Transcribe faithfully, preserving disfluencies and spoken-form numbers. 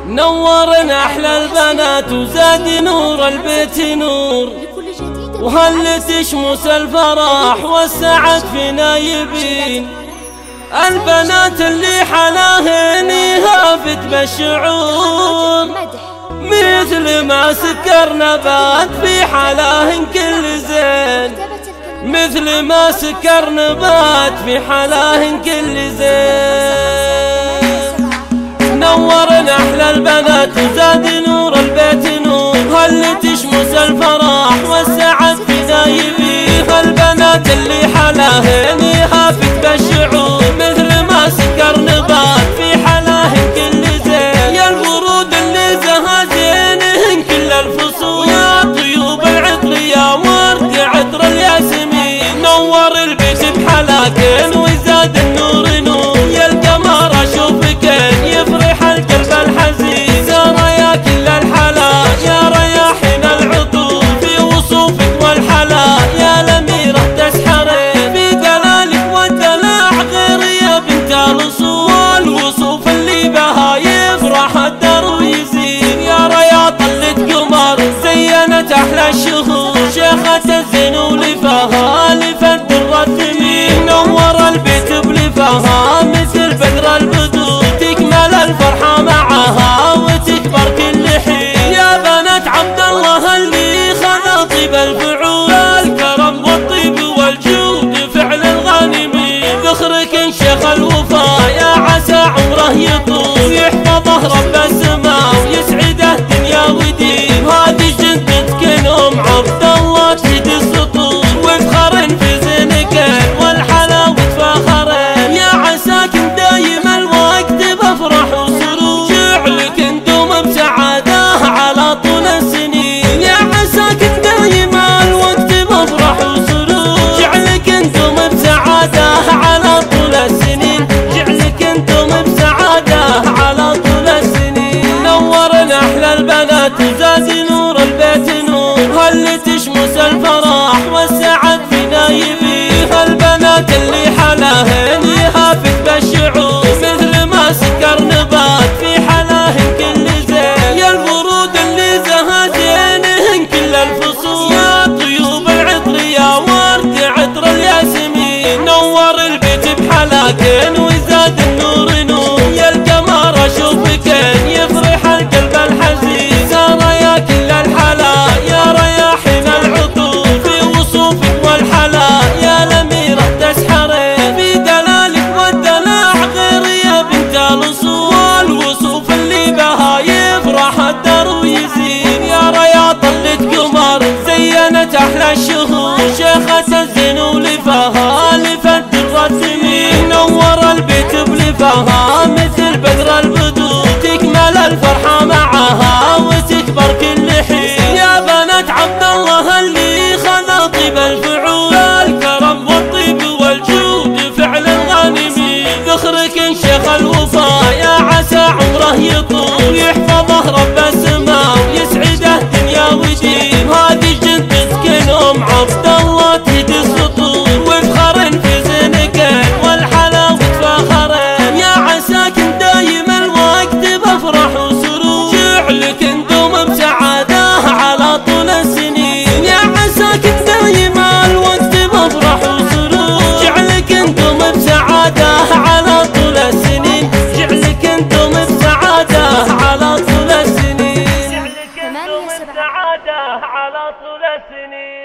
نورنا أحلى البنات وزاد نور البيت نور، وهل تشمس الفرح والسعد فينا يبين. البنات اللي حلاهن يهافت بالشعور، مثل ما سكر نبات في حلاهن كل زين، مثل ما سكر نبات في حلاهن كل زين. نورنا أحلى البنات وزاد نور البيت نور، هل تشمس الفرح والسعد فينا يبين. البنات اللي حلاهن يهافت بالشعور، مثل ما سكر نبات في حلاهن كل زين. يا الورود اللي زهازينهن كل الفصول، يا طيوب العطر يا ورد عطر الياسمين. نور البيت بحلاكن ويزاد النور نور، يا القمر اشوفك يفرح القلب الحزين. سارة يا كل الحلا يا رياحين العطور، في وصوفك والحلا يا الأميرة تسحرين. في دلالك والدلع غير يا بنت الأصول، والوصوف اللي بها يفرح الدار ويزين. يا رياض اللي قمر زينت أحلى الشهور، شيخة الزين ولفاها لفت الرثمين. نور البيت بلفاها مثل بدر البدور، تكمل الفرحة معها وتكبر كل حين. يا بنات عبد الله اللي خذ طيب الفعول، الكرم والطيب والجود فعل الغانمين. ذخرك شيخ الوفا يا عسى عمره يطول، يحفظه رب السماء ويسعده دنيا ودين. هذه جدتك ام عبد الله تزيد السطور، وفخر في زينك والحلاوة فاخرين. يا عساك دايم الوقت بفرح وسرور، جعلك انتم بسعاده على طول السنين. يا عساك دايم الوقت بفرح وسرور، جعلك انتم بسعاده على طول السنين، جعلك انتم بسعاده على طول السنين. نورنا احلى البنات وزاد نور البيت نور، هل تشمس الفرح والسعد فينا يبين. البنات اللي حلاهن يهافت بالشعور، مثل ما سكر نبات في حلاهن كل زين. يا الورود اللي زهازينهن كل الفصول، يا طيوب العطر يا ورد عطر الياسمين. نور البيت بحلاكن ويزاد النور نور، يا القمر اشوفك يفرح القلب الحزين. سارة يا كل الحلا يا رياحين العطور، في وصوفك والحلا يا الأميرة تسحرين. في دلالك والدلع غير يا بنت الأصول، والوصوف اللي بها يفرح الدار ويزين. يا رياض اللي قمر زينت أحلى الشهور، شيخة الزين ولفاها لفت الرثمين. نور البيت بلفاها مثل بدر البدور، تكمل الفرحة معها وتكبر كل حين. يا بنات عبد الله اللي خذ طيب الفعول، الكرم والطيب والجود فعل الغانمين. ذخرك شيخ الوفا يا عسى عمره يطول، يحفظه رب السماء ويسعده دنيا ودين. هذه جدتك ام عبد الله تهدي السطور، وفخر في زينك والحلاوة فاخرين. يا عساك دايم الوقت بفرح وسرور، جعلك انتم بسعاده على طول السنين. يا عساك دايم الوقت بفرح وسرور، جعلك انتم بسعاده على طول السنين، جعلك انتم بسعاده على طول السنين، جعلك انتم بسعاده على طول السنين.